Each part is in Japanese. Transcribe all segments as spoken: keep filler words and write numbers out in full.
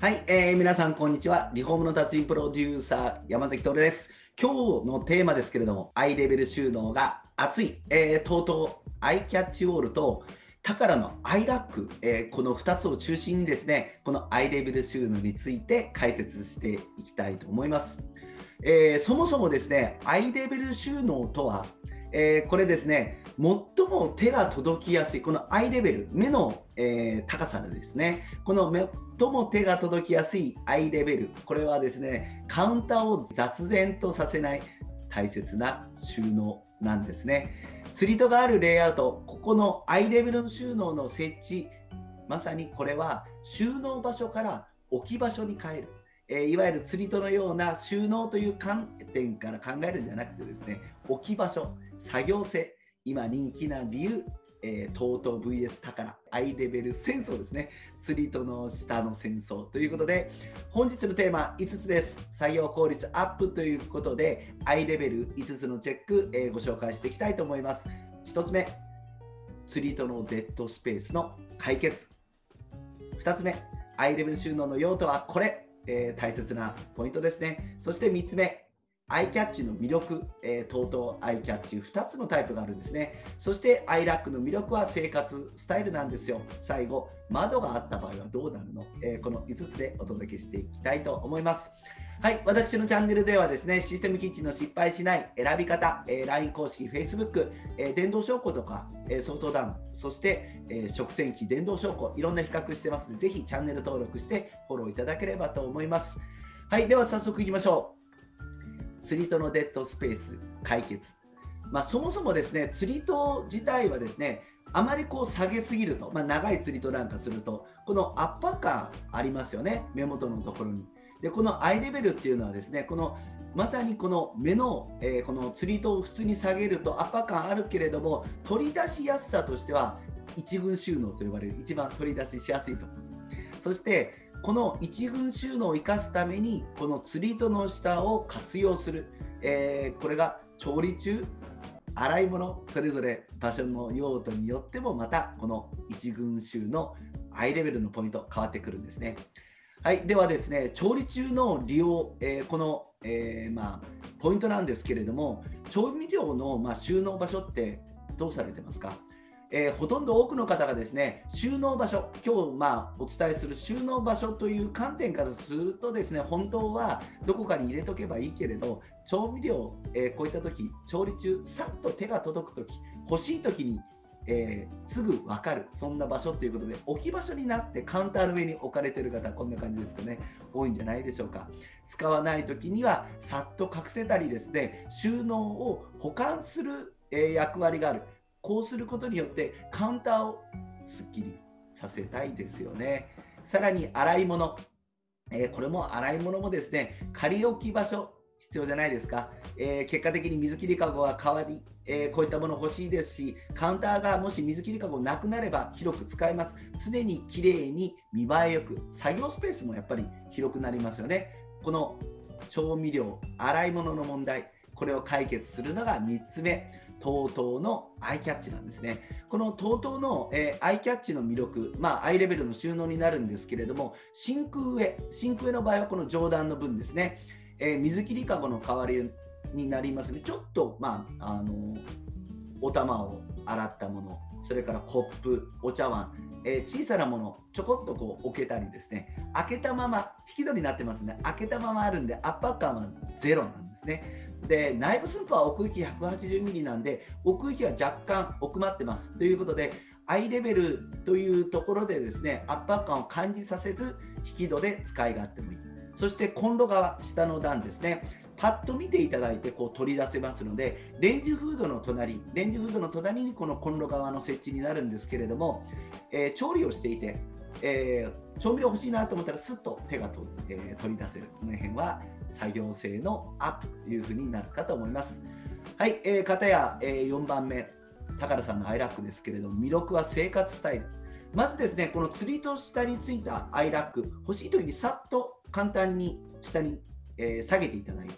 はい、えー皆さんこんにちは。リフォームの達人プロデューサー山崎徹です。今日のテーマですけれども、アイレベル収納が熱い、えー、TOTOアイキャッチウォールとタカラのアイラック、えーこのふたつを中心にですね、このアイレベル収納について解説していきたいと思います。えーそもそもですね、アイレベル収納とは、えーこれですね、最も手が届きやすい、このアイレベル、目の、えー高さでですね、この最も手が届きやすいアイレベル、これはですね、カウンターを雑然とさせない大切な収納なんですね。釣り戸があるレイアウト、ここのアイレベル収納の設置、まさにこれは収納場所から置き場所に変える。えーいわゆる釣り戸のような収納という観点から考えるんじゃなくてですね、置き場所、作業性、今人気な理由、えー、TOTO ブイエス タカラ、アイレベル戦争ですね。釣り戸の下の戦争ということで、本日のテーマいつつです。作業効率アップということで、アイレベルいつつのチェック、えーご紹介していきたいと思います。ひとつめ、釣り戸のデッドスペースの解決。ふたつめ、アイレベル収納の用途はこれ。えー大切なポイントですね。そしてみっつめ、アイキャッチの魅力、えー、TOTO アイキャッチふたつのタイプがあるんですね。そしてアイラックの魅力は生活スタイルなんですよ。最後、窓があった場合はどうなるの、えーこのいつつでお届けしていきたいと思います。はい、私のチャンネルではですね、システムキッチンの失敗しない選び方、えー ライン 公式、Facebook、えー電動証拠とか、えー、相当ダウン、そして、えー食洗機、電動証拠、いろんな比較してますので、ぜひチャンネル登録してフォローいただければと思います。はい、では早速いきましょう。釣り戸のデッドスペース解決。まあ、そもそもですね、釣り戸自体はですね、あまりこう下げすぎると、まあ、長い釣り戸なんかすると、この圧迫感ありますよね、目元のところに。で、このアイレベルっていうのはですね、このまさにこの目の、えーこの釣り戸を普通に下げると圧迫感あるけれども、取り出しやすさとしては、一軍収納と呼ばれる、一番取り出ししやすいと。そしてこの一軍収納を生かすためにこの釣り戸の下を活用する、えーこれが調理中、洗い物、それぞれ場所の用途によってもまたこの一軍収納アイレベルのポイント変わってくるんですね。はい、ではですね、調理中の利用、えーこの、えーまあ、ポイントなんですけれども、調味料の、まあ、収納場所ってどうされてますか？えーほとんど多くの方がですね、収納場所、今日まあお伝えする収納場所という観点からするとですね、本当はどこかに入れとけばいいけれど、調味料、えーこういった時、調理中、さっと手が届く時、欲しい時に、えーすぐ分かる、そんな場所ということで、置き場所になってカウンターの上に置かれている方、こんな感じですかね、多いんじゃないでしょうか。使わない時にはさっと隠せたりですね、収納を保管する、えー役割がある。こうすることによってカウンターをすっきりさせたいですよね。さらに洗い物、えーこれも洗い物もですね、仮置き場所必要じゃないですか。えー結果的に水切りかごは代わり、えーこういったもの欲しいですし、カウンターがもし水切りかごなくなれば広く使えます。常にきれいに見栄えよく、作業スペースもやっぱり広くなりますよね。この調味料、洗い物の問題、これを解決するのがみっつめ。TOTO のアイキャッチなんですね。この TOTO の、えーアイキャッチの魅力、まあ、アイレベルの収納になるんですけれども、真空上、真空上の場合はこの上段の分ですね、えー水切りかごの代わりになりますので、ちょっと、まあ、あのお玉を洗ったもの、それからコップ、お茶碗、えー小さなもの、ちょこっとこう置けたりですね、開けたまま、引き戸になってますね、開けたままあるんで、圧迫感はゼロなんですね。で、内部寸法は奥行き ひゃくはちじゅうミリ なんで、奥行きは若干奥まってます。ということで、アイレベルというところでですね、圧迫感を感じさせず、引き戸で使い勝手もいい。そしてコンロ側、下の段ですね。パッと見ていただいてこう取り出せますので、レンジフードの隣、レンジフードの隣にこのコンロ側の設置になるんですけれども、えー調理をしていて、えー調味料欲しいなと思ったらすっと手がと、えー取り出せる。この辺は作業性のアップというふうになるかと思います。はい、えー、方や、えーよんばんめ、高田さんのアイラックですけれども、魅力は生活スタイル。まずですね、この釣りと下についたアイラック、欲しい時にさっと簡単に下に、えー下げていただいて、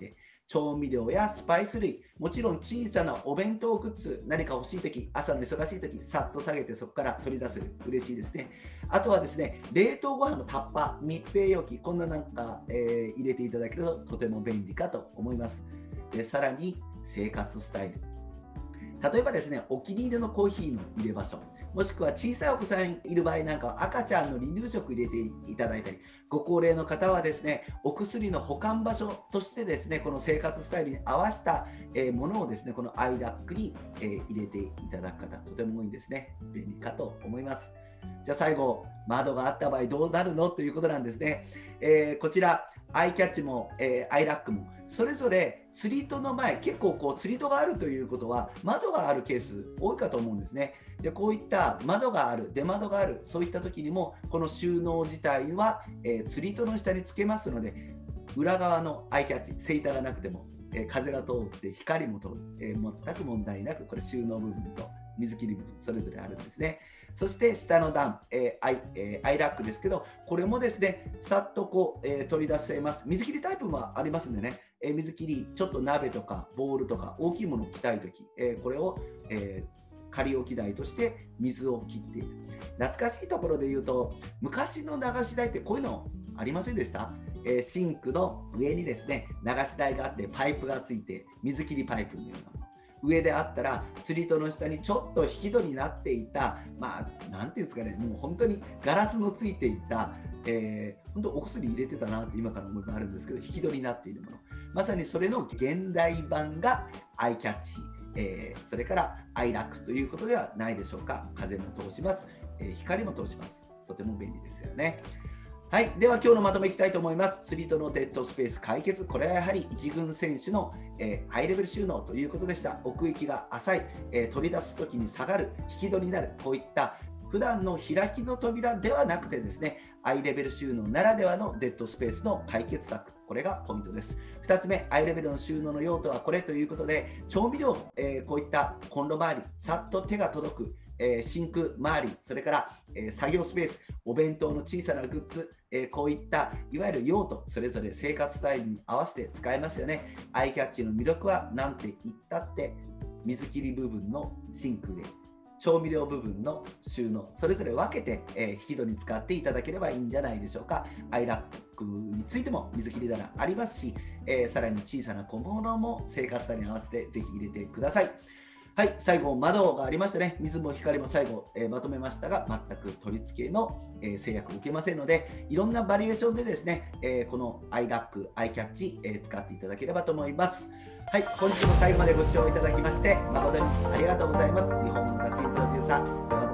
調味料やスパイス類、もちろん小さなお弁当グッズ、何か欲しいとき、朝の忙しいとき、さっと下げてそこから取り出せる。嬉しいですね。あとはですね、冷凍ご飯のタッパー、密閉容器、こんななんか、えー入れていただけるととても便利かと思います。で、さらに生活スタイル。例えばですね、お気に入りのコーヒーの入れ場所、もしくは小さいお子さんいる場合なんかは赤ちゃんの離乳食入れていただいたり、ご高齢の方はですね、お薬の保管場所としてですね、この生活スタイルに合わせたえーものをですね、このアイラックにえー入れていただく方、とても多いんですね。便利かと思います。じゃあ最後、窓があった場合どうなるのということなんですね。えーこちら、アイキャッチも、えーアイラックも、それぞれ釣り戸の前、結構こう釣り戸があるということは、窓があるケース多いかと思うんですね。で、こういった窓がある、出窓がある、そういった時にも、この収納自体は、えー釣り戸の下につけますので、裏側のアイキャッチ、セイターがなくても、えー風が通って光も通る、えー全く問題なく、これ収納部分と水切り部分、それぞれあるんですね。そして下の段、えーアイえーアイラックですけど、これもですね、さっとこう、えー取り出せます。水切りタイプもありますんでね、えー水切り、ちょっと鍋とかボウルとか大きいものを着たいとき、えーこれを、えー仮置き台として水を切っている。懐かしいところで言うと、昔の流し台ってこういうのありませんでした？えーシンクの上にですね、流し台があってパイプがついて、水切りパイプのようなもの。上であったら釣り戸の下にちょっと引き戸になっていた、まあなんていうんですかね、もう本当にガラスのついていた、えー本当お薬入れてたなって今から思いがあるんですけど、引き戸になっているもの、まさにそれの現代版がアイキャッチ、えーそれからアイラックということではないでしょうか。風も通します、えー光も通します。とても便利ですよね。はい、では今日のまとめいきたいと思います。釣り戸のデッドスペース解決、これはやはり一軍選手の、えーハイレベル収納ということでした。奥行きが浅い、えー取り出すときに下がる、引き戸になる、こういった普段の開きの扉ではなくてですね、アイレベル収納ならではのデッドスペースの解決策、これがポイントです。ふたつめ、アイレベルの収納の用途はこれということで、調味料、えーこういったコンロ周り、さっと手が届く、えーシンク周り、それから、えー作業スペース、お弁当の小さなグッズ、えーこういったいわゆる用途、それぞれ生活スタイルに合わせて使えますよね。アイキャッチの魅力は何て言ったって水切り部分のシンクで、調味料部分の収納、それぞれ分けて、えー引き戸に使っていただければいいんじゃないでしょうか。アイラックについても水切り棚ありますし、えーさらに小さな小物も生活スタイルに合わせてぜひ入れてください。はい、最後、窓がありましたね。水も光も最後、えーまとめましたが、全く取り付けの、えー制約を受けませんので、いろんなバリエーションでですね、えーこのアイラック、アイキャッチ、えー使っていただければと思います。はい、本日も最後までご視聴いただきまして、誠にありがとうございます。日本の達人プロデューサー、